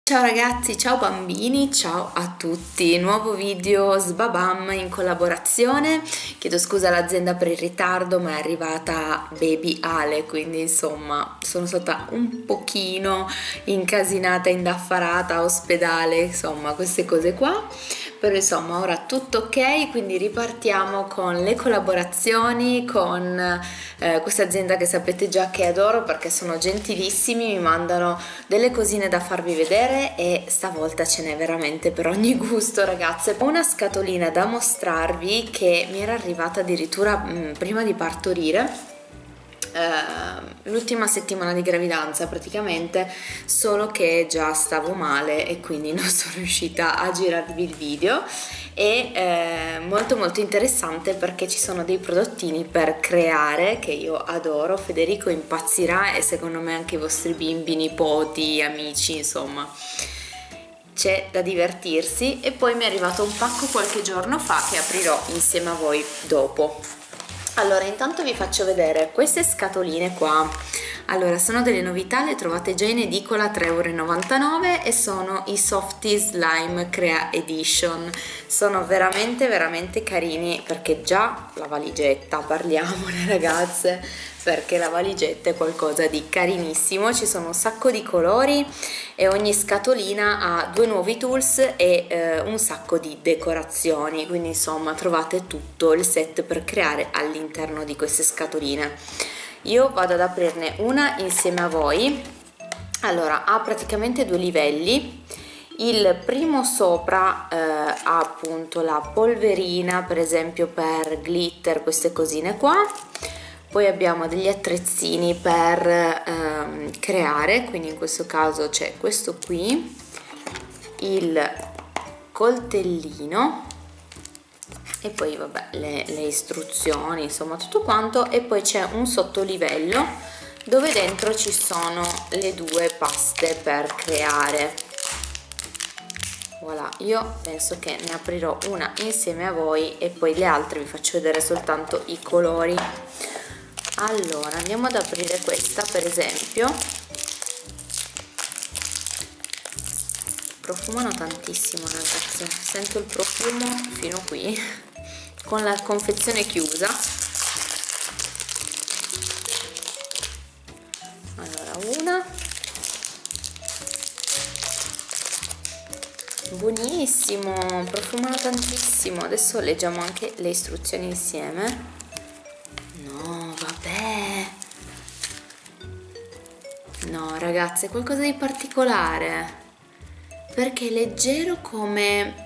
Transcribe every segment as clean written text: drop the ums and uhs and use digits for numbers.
Ciao ragazzi, ciao bambini, ciao a tutti, nuovo video Sbabam in collaborazione. Chiedo scusa all'azienda per il ritardo, ma è arrivata Baby Ale, quindi insomma sono stata un pochino incasinata, indaffarata a ospedale, insomma queste cose qua. Però insomma ora tutto ok, quindi ripartiamo con le collaborazioni con questa azienda che sapete già che adoro perché sono gentilissimi, mi mandano delle cosine da farvi vedere e stavolta ce n'è veramente per ogni gusto ragazze. Ho una scatolina da mostrarvi che mi era arrivata addirittura prima di partorire, l'ultima settimana di gravidanza praticamente, solo che già stavo male e quindi non sono riuscita a girarvi il video. E molto interessante perché ci sono dei prodottini per creare che io adoro. Federico impazzirà e secondo me anche i vostri bimbi, nipoti, amici, insomma c'è da divertirsi. E poi mi è arrivato un pacco qualche giorno fa che aprirò insieme a voi dopo. Allora, intanto vi faccio vedere queste scatoline qua. Allora, sono delle novità, le trovate già in edicola a 3,99 € e sono i Softy Slime Crea Edition. Sono veramente carini perché già la valigetta, parliamone ragazze, perché la valigetta è qualcosa di carinissimo. Ci sono un sacco di colori e ogni scatolina ha due nuovi tools e un sacco di decorazioni, quindi insomma trovate tutto il set per creare all'interno di queste scatoline. Io vado ad aprirne una insieme a voi. Allora, ha praticamente due livelli. Il primo sopra ha appunto la polverina, per esempio per glitter, queste cosine qua. Poi abbiamo degli attrezzini per creare, quindi in questo caso c'è questo qui, il coltellino e poi vabbè le istruzioni, insomma tutto quanto, e poi c'è un sottolivello dove dentro ci sono le due paste per creare. Voilà, io penso che ne aprirò una insieme a voi e poi le altre vi faccio vedere soltanto i colori. Allora andiamo ad aprire questa, per esempio. Profumano tantissimo ragazzi, sento il profumo fino qui con la confezione chiusa. Allora, una buonissimo, profumano tantissimo. Adesso leggiamo anche le istruzioni insieme. No, vabbè, no ragazzi, è qualcosa di particolare perché è leggero come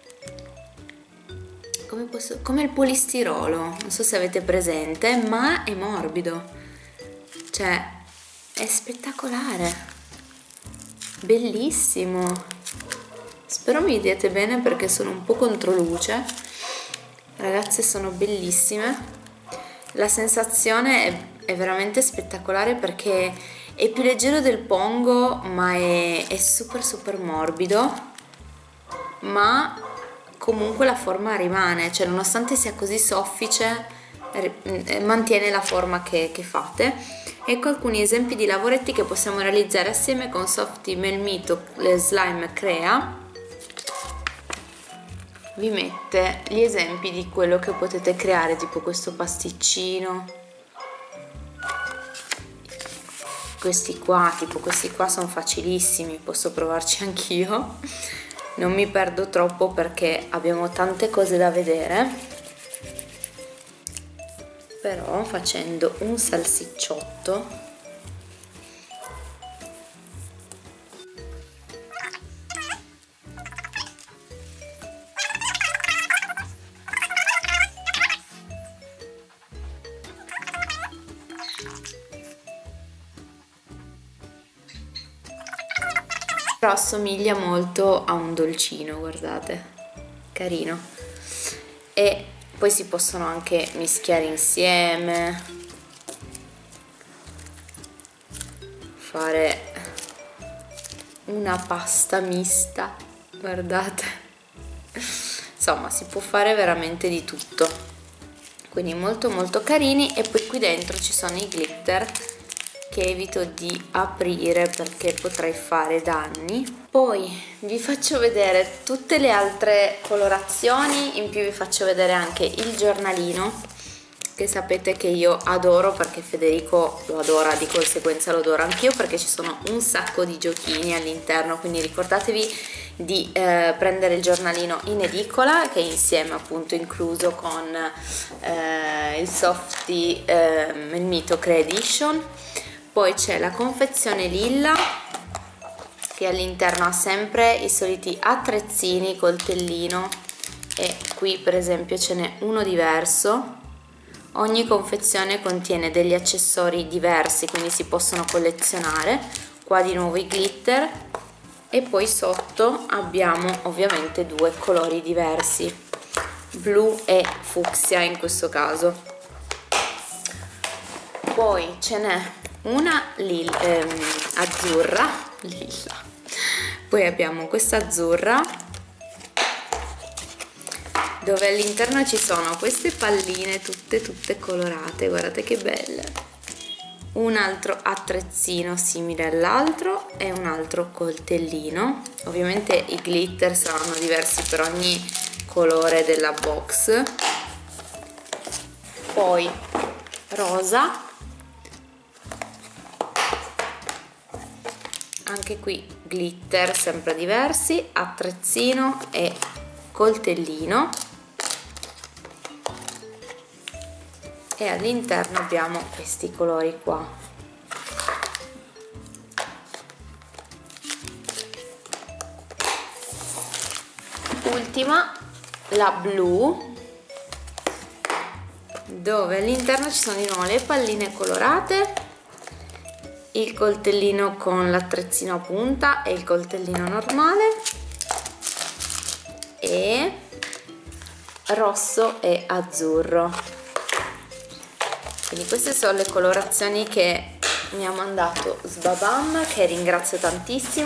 il polistirolo, non so se avete presente, ma è morbido, cioè è spettacolare, bellissimo. Spero mi diate bene perché sono un po' controluce. Ragazze, sono bellissime. La sensazione è veramente spettacolare perché è più leggero del pongo, ma è super morbido, ma comunque la forma rimane, cioè nonostante sia così soffice mantiene la forma che fate. Ecco alcuni esempi di lavoretti che possiamo realizzare assieme con Softy Melmito Slime Crea. Vi mette gli esempi di quello che potete creare, tipo questo pasticcino, questi qua sono facilissimi, posso provarci anch'io, non mi perdo troppo perché abbiamo tante cose da vedere. Però facendo un salsicciotto però assomiglia molto a un dolcino, guardate, carino. E poi si possono anche mischiare insieme, fare una pasta mista, guardate, insomma si può fare veramente di tutto, quindi molto carini. E poi qui dentro ci sono i glitter che evito di aprire perché potrei fare danni. Poi vi faccio vedere tutte le altre colorazioni, in più vi faccio vedere anche il giornalino, che sapete che io adoro perché Federico lo adora, di conseguenza lo adoro anch'io, perché ci sono un sacco di giochini all'interno, quindi ricordatevi di prendere il giornalino in edicola, che è insieme appunto incluso con il Softy, il Mytho Edition. Poi c'è la confezione lilla, che all'interno ha sempre i soliti attrezzini, coltellino, e qui per esempio ce n'è uno diverso. Ogni confezione contiene degli accessori diversi, quindi si possono collezionare. Qua di nuovo i glitter, e poi sotto abbiamo ovviamente due colori diversi, blu e fucsia in questo caso. Poi ce n'è una azzurra, lilla. Poi abbiamo questa azzurra, dove all'interno ci sono queste palline tutte colorate, guardate che belle. Un altro attrezzino simile all'altro e un altro coltellino. Ovviamente i glitter saranno diversi per ogni colore della box. Poi rosa, anche qui glitter sempre diversi, attrezzino e coltellino, e all'interno abbiamo questi colori qua. Ultima, la blu, dove all'interno ci sono di nuovo le palline colorate, il coltellino con l'attrezzino a punta e il coltellino normale, e rosso e azzurro. Quindi queste sono le colorazioni che mi ha mandato Sbabam, che ringrazio tantissimo,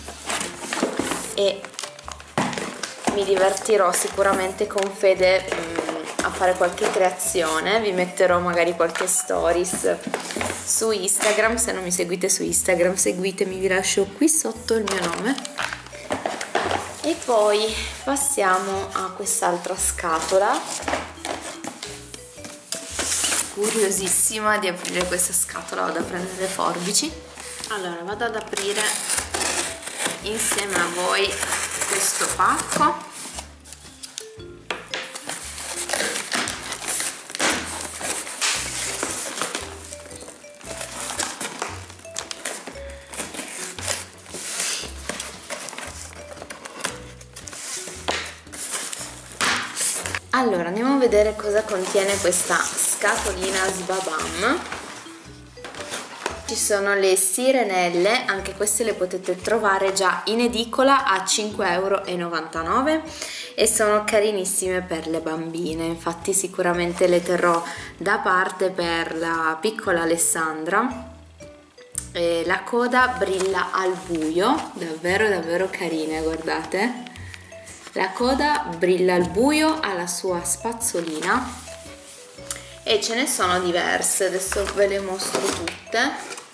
e mi divertirò sicuramente con Fede a fare qualche creazione. Vi metterò magari qualche stories su Instagram. Se non mi seguite su Instagram, seguitemi, vi lascio qui sotto il mio nome. E poi passiamo a quest'altra scatola. Curiosissima di aprire questa scatola, vado a prendere le forbici. Allora vado ad aprire insieme a voi questo pacco. Allora andiamo a vedere cosa contiene questa scatolina Sbabam. Ci sono le sirenelle, anche queste le potete trovare già in edicola a 5,99 € e sono carinissime per le bambine. Infatti sicuramente le terrò da parte per la piccola Alessandra. La coda brilla al buio, davvero carine, guardate. La coda brilla al buio, ha la sua spazzolina e ce ne sono diverse, adesso ve le mostro tutte.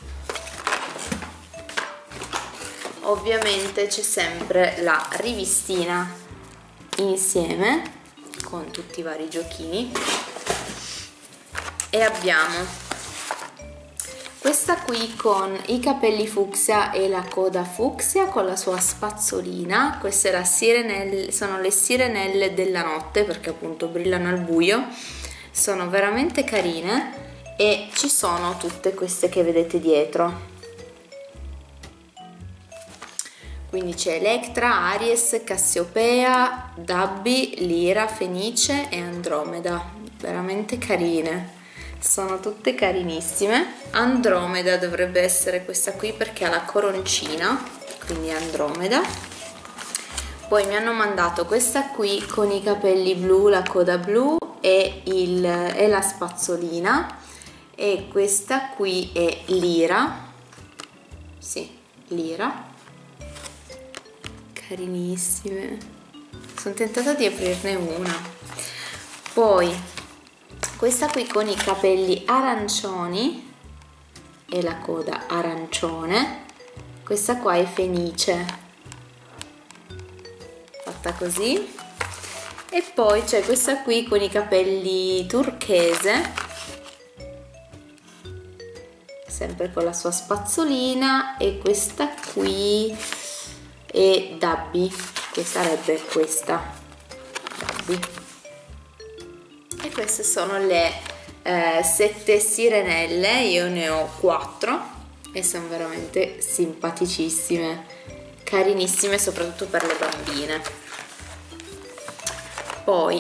Ovviamente c'è sempre la rivistina insieme con tutti i vari giochini, e abbiamo questa qui con i capelli fucsia e la coda fucsia con la sua spazzolina. Queste sono le sirenelle della notte, perché appunto brillano al buio, sono veramente carine, e ci sono tutte queste che vedete dietro. Quindi c'è Electra, Aries, Cassiopea, Dabby, Lira, Fenice e Andromeda, veramente carine. Sono tutte carinissime. Andromeda dovrebbe essere questa qui perché ha la coroncina, quindi Andromeda. Poi mi hanno mandato questa qui con i capelli blu, la coda blu e la spazzolina, e questa qui è Lira, sì, Lira, carinissime. Sono tentata di aprirne una. Poi questa qui con i capelli arancioni e la coda arancione, questa qua è Fenice, fatta così, e poi c'è questa qui con i capelli turchese, sempre con la sua spazzolina, e questa qui è Dabby, che sarebbe questa Dabby. E queste sono le 7 sirenelle, io ne ho 4 e sono veramente simpaticissime, carinissime, soprattutto per le bambine. Poi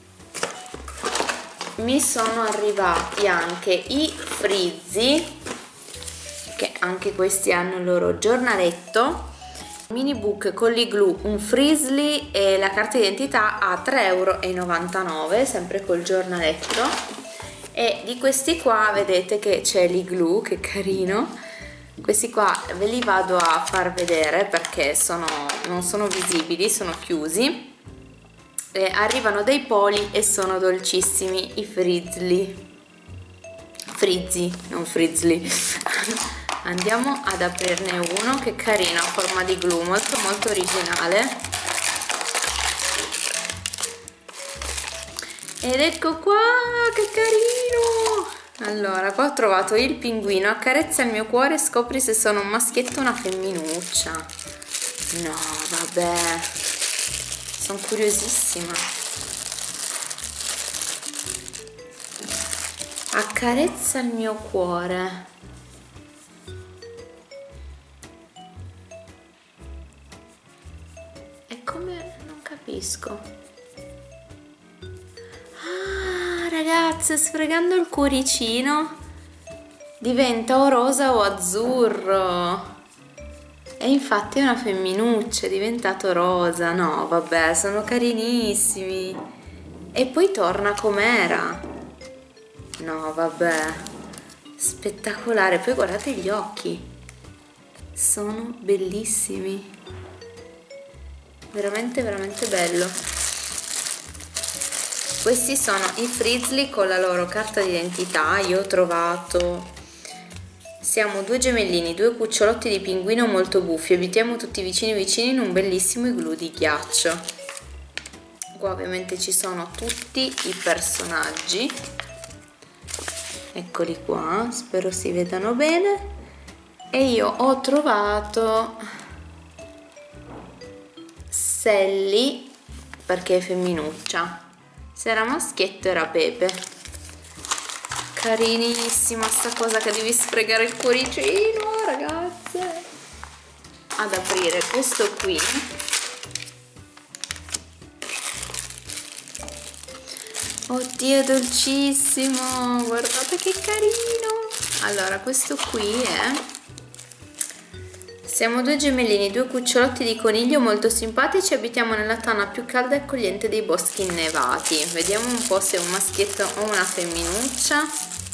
mi sono arrivati anche i frizzi, che anche questi hanno il loro giornaletto, mini book con l'Igloo, un Frizly e la carta d'identità a 3,99 €, sempre col giornaletto. E di questi qua vedete che c'è l'Igloo, che carino. Questi qua ve li vado a far vedere perché non sono visibili, sono chiusi. Arrivano dai poli e sono dolcissimi i Frizly. Frizzy, non Frizly. Andiamo ad aprirne uno, che carino, a forma di glue, molto molto originale. Ed ecco qua, che carino! Allora, qua ho trovato il pinguino, accarezza il mio cuore e scopri se sono un maschietto o una femminuccia. No, vabbè, sono curiosissima. Accarezza il mio cuore. E come? Non capisco. Ragazze, sfregando il cuoricino diventa o rosa o azzurro, e infatti è una femminuccia, è diventato rosa. No, vabbè, sono carinissimi. E poi torna com'era. No, vabbè, spettacolare. Poi guardate gli occhi, sono bellissimi, veramente veramente bello. Questi sono i Frizly con la loro carta d'identità. Io ho trovato, siamo 2 gemellini, 2 cucciolotti di pinguino molto buffi, abitiamo tutti vicini in un bellissimo igloo di ghiaccio. Qua ovviamente ci sono tutti i personaggi, eccoli qua, spero si vedano bene. E io ho trovato Sally perché è femminuccia, se era maschietto era Pepe. Carinissima sta cosa che devi sfregare il cuoricino, ragazze. Ad aprire questo qui, oddio, è dolcissimo, guardate che carino. Allora, questo qui è, siamo 2 gemellini, 2 cucciolotti di coniglio molto simpatici, abitiamo nella tana più calda e accogliente dei boschi innevati. Vediamo un po' se è un maschietto o una femminuccia.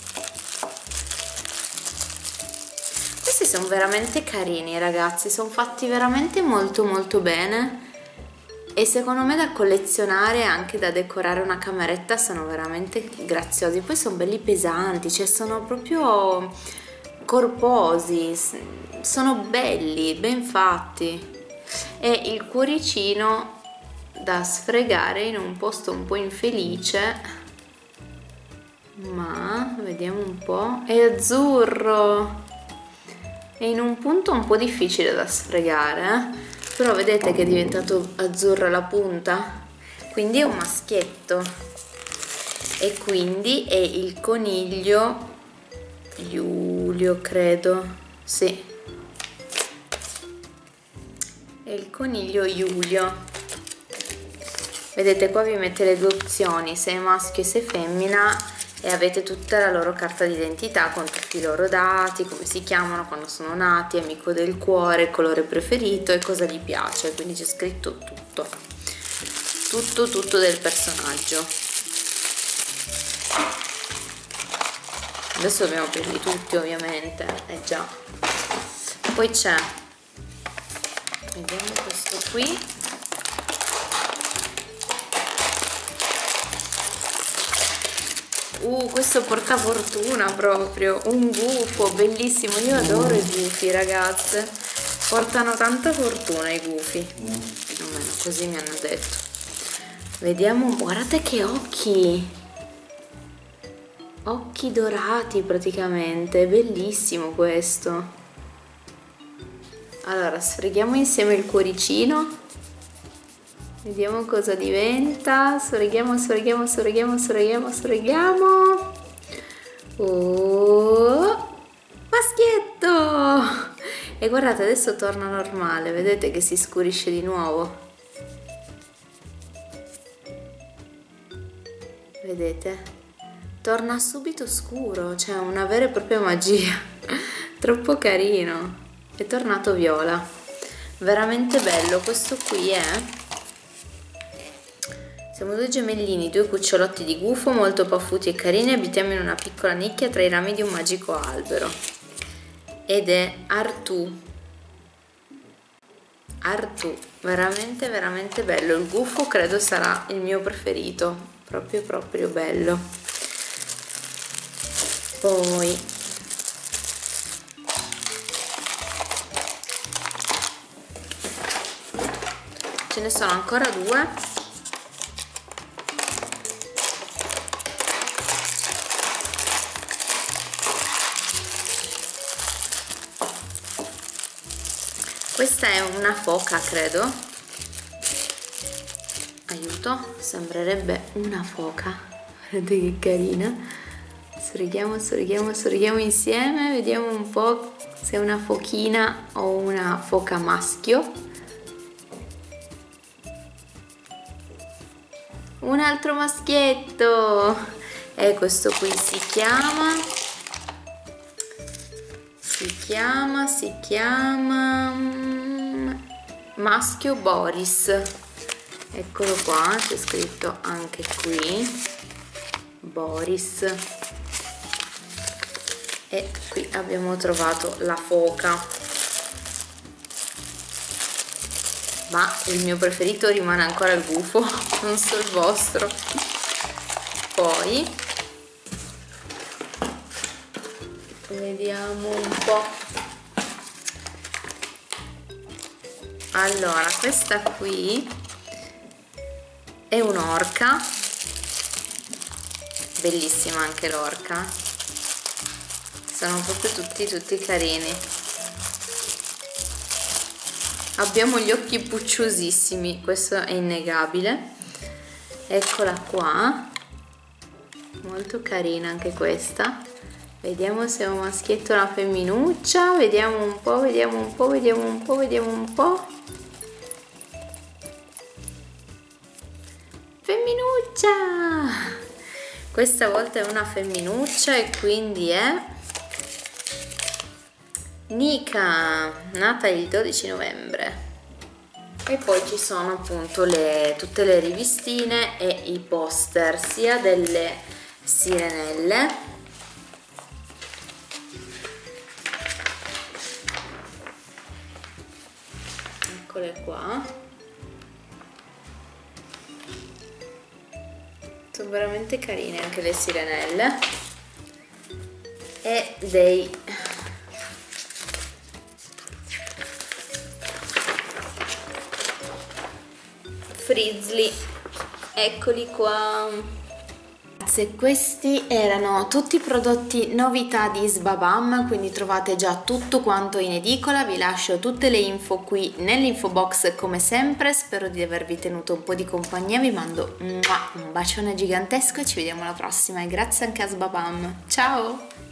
Questi sono veramente carini, ragazzi, sono fatti veramente molto molto bene e secondo me da collezionare, anche da decorare una cameretta, sono veramente graziosi. Poi sono belli pesanti, cioè sono proprio corposi, sono belli, ben fatti. E il cuoricino da sfregare in un posto un po' infelice, ma vediamo un po', è azzurro, è in un punto un po' difficile da sfregare, però vedete che è diventato azzurra la punta, quindi è un maschietto e quindi è il coniglio Giulio, credo, sì, è il coniglio Giulio. Vedete, qua vi mette le 2 opzioni, se è maschio e se è femmina, e avete tutta la loro carta d'identità con tutti i loro dati, come si chiamano, quando sono nati, amico del cuore, il colore preferito e cosa gli piace, quindi c'è scritto tutto del personaggio. Adesso dobbiamo aprirli tutti, ovviamente, già. Poi c'è, vediamo questo qui, Questo porta fortuna proprio, un gufo bellissimo, io adoro i gufi ragazze, portano tanta fortuna i gufi, almeno così mi hanno detto. Vediamo, guardate che occhi dorati praticamente, è bellissimo questo. Allora sfreghiamo insieme il cuoricino, vediamo cosa diventa. Sfreghiamo. Oh, maschietto! E guardate, adesso torna normale, vedete che si scurisce di nuovo, vedete? Torna subito scuro, cioè una vera e propria magia. Troppo carino, è tornato viola, veramente bello. Questo qui è, siamo due gemellini, due cucciolotti di gufo molto paffuti e carini, abitiamo in una piccola nicchia tra i rami di un magico albero, ed è Artù, veramente bello. Il gufo credo sarà il mio preferito, proprio bello. Poi ce ne sono ancora due. Questa è una foca, credo. Aiuto, sembrerebbe una foca. Guardate che carina. Sfreghiamo insieme, vediamo un po' se è una fochina o una foca maschio. Un altro maschietto, e questo qui si chiama maschio Boris, eccolo qua, c'è scritto anche qui Boris. E qui abbiamo trovato la foca, ma il mio preferito rimane ancora il gufo, non so il vostro. Poi vediamo un po'. Allora, questa qui è un'orca, bellissima anche l'orca, sono proprio tutti carini. Abbiamo gli occhi pucciosissimi, questo è innegabile. Eccola qua, molto carina anche questa. Vediamo se è un maschietto o una femminuccia, vediamo un po'. Femminuccia! Questa volta è una femminuccia e quindi è Nika, nata il 12 novembre. E poi ci sono appunto tutte le rivistine e i poster sia delle sirenelle eccole qua, sono veramente carine anche le sirenelle, e dei frizzly, eccoli qua. Ragazze, questi erano tutti i prodotti novità di Sbabam, quindi trovate già tutto quanto in edicola. Vi lascio tutte le info qui nell'info box come sempre. Spero di avervi tenuto un po' di compagnia, vi mando un bacione gigantesco e ci vediamo alla prossima, e grazie anche a Sbabam. Ciao!